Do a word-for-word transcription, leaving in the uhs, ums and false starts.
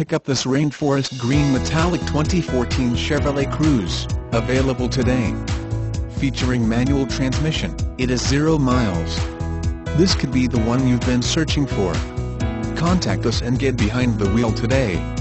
pick up this rainforest green metallic twenty fourteen Chevrolet Cruze, available today. Featuring manual transmission, it is zero miles. This could be the one you've been searching for. Contact us and get behind the wheel today.